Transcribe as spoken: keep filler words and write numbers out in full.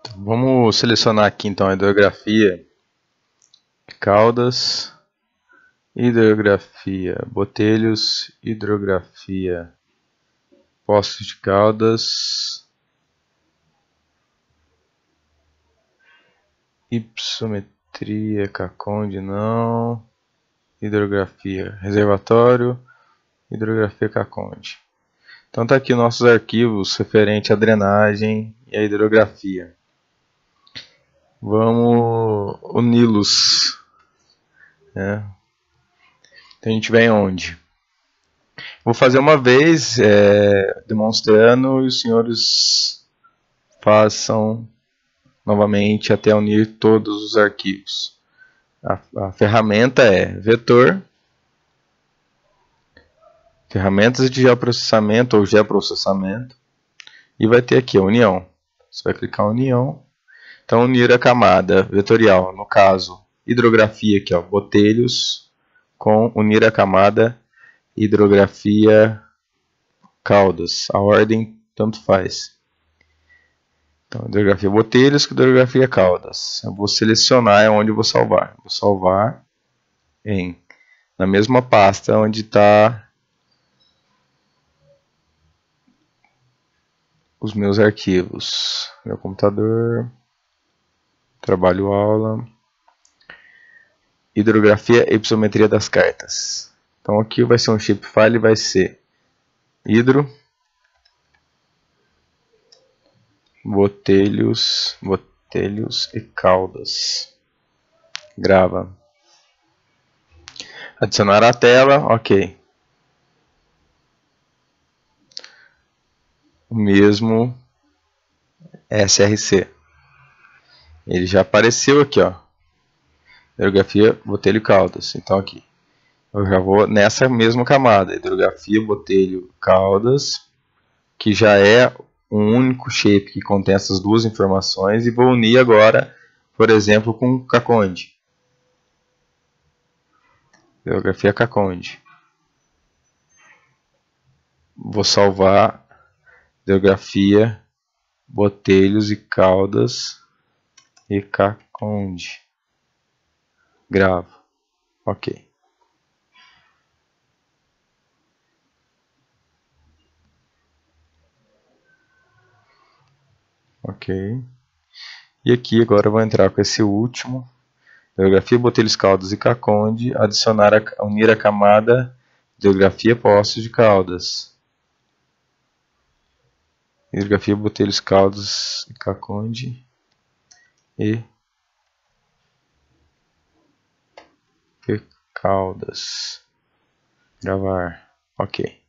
Vamos selecionar aqui então a hidrografia Caldas, hidrografia Botelhos, hidrografia Poços de Caldas, hipsometria Caconde não, hidrografia Reservatório, hidrografia Caconde. Então tá aqui nossos arquivos referente à drenagem e à hidrografia. Vamos uni-los, né? Então a gente vem onde? Vou fazer uma vez é, demonstrando e os senhores façam novamente até unir todos os arquivos. A, a ferramenta é vetor, ferramentas de geoprocessamento ou geoprocessamento, e vai ter aqui a união. Você vai clicar em união. Então, unir a camada vetorial, no caso, hidrografia aqui, ó, Botelhos, com unir a camada hidrografia Caldas. A ordem tanto faz. Então, hidrografia Botelhos com hidrografia Caldas. Eu vou selecionar onde eu vou salvar. Vou salvar em, na mesma pasta onde está os meus arquivos. Meu computador, trabalho aula, hidrografia e hipsometria das cartas. Então aqui vai ser um shapefile, vai ser hidro, botelhos, botelhos e caldas. Grava. Adicionar a tela, ok. O mesmo S R C. Ele já apareceu aqui, ó. Hidrografia, botelho e caldas. Então aqui. Eu já vou nessa mesma camada. Hidrografia, botelho, caldas. Que já é um único shape que contém essas duas informações. E vou unir agora, por exemplo, com Caconde. Hidrografia Caconde. Vou salvar hidrografia, botelhos e caldas e Caconde. Gravo. Ok. Ok. E aqui agora eu vou entrar com esse último. Hidrografia, botelhos, caldas e Caconde. Adicionar, a, unir a camada hidrografia, poços de caldas. Hidrografia, botelhos, caldas e Caconde. E Caldas. Gravar. Ok.